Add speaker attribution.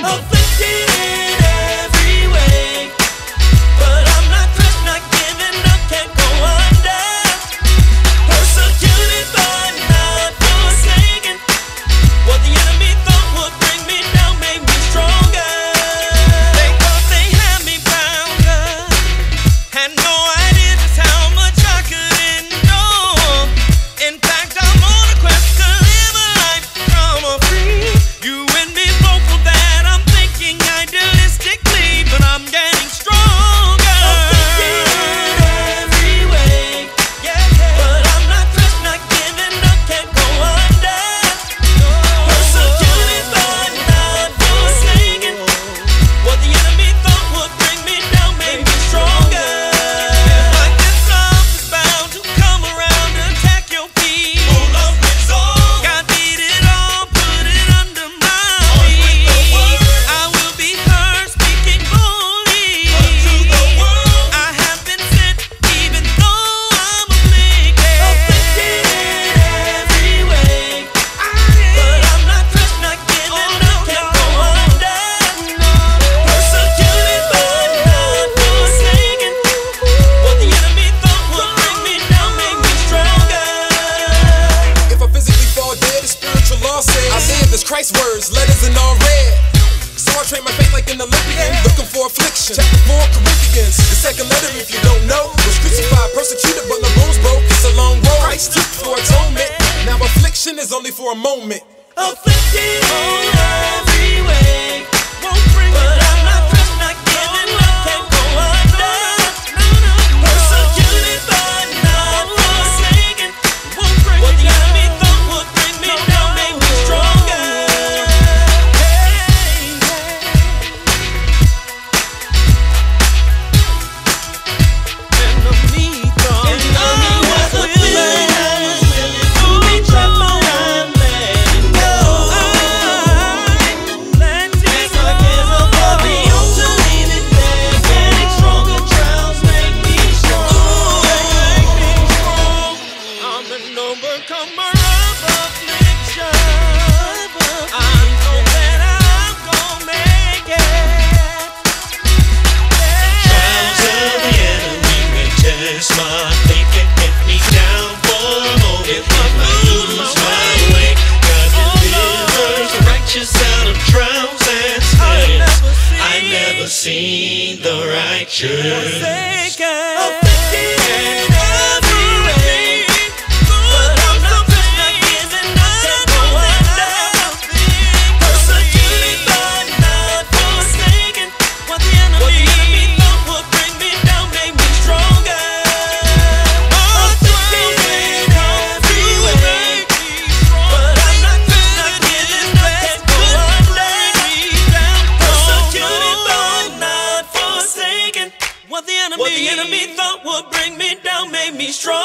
Speaker 1: afflicted in every way, but I'm not crushed, not giving up, can't go under. Persecuted but not forsaken. What the enemy thought would bring me down made me stronger. They thought they had me bound up, had no idea just how much I could endure. In fact, I'm on a quest to live a life trauma-free. You and me both know that I'm thinking idealistically, but I'm getting stronger. Afflicted in every way, but I'm not crushed, not giving up, can't go under. Persecuted but not forsaken. What the enemy thought would bring me down made me stronger. Like this love is bound to come around and attack your feet. Full of resolve, God did it all, put it under my feet. I will be heard speaking boldly unto the world. I have been sent even though I'm afflicted. Afflicted in every way, but I'm not crushed, not giving up, can't go under. Persecuted but not forsaken. What the enemy thought would bring me down made me stronger.
Speaker 2: If I physically fall dead, it's spiritual law says I live as Christ's words, letters in all red. So I train my faith like an Olympian, looking for affliction. Chapter 4 Corinthians, the second letter if you don't know. Was crucified, persecuted, but no bones broke. It's a long road Christ took for atonement. Now affliction is only for a moment.
Speaker 1: Afflicted in every way, but I'm not crushed, not giving up, can't go under. Persecuted but not forsaken. What the enemy thought would bring me down made me stronger. Enemy was a villain, I was willing to be trapped, but I'm letting go. As I gaze above the altar, leave it there. Getting stronger trials make me strong. I'm an overcomer of affliction. I know that I'm gonna make it.
Speaker 3: Trials of the enemy may test my faith and get me down for a moment. If I lose my way, God delivers the righteous out of trials and snares. I've never seen the righteous.
Speaker 1: Afflicted in every way, but I'm not crushed, not giving up, can't go under. Persecuted but not forsaken. What the enemy thought would bring me down made me stronger. Afflicted in every way, but I'm not crushed, not giving up, can't go under. Persecuted but not forsaken. What the enemy thought would bring me down made me strong.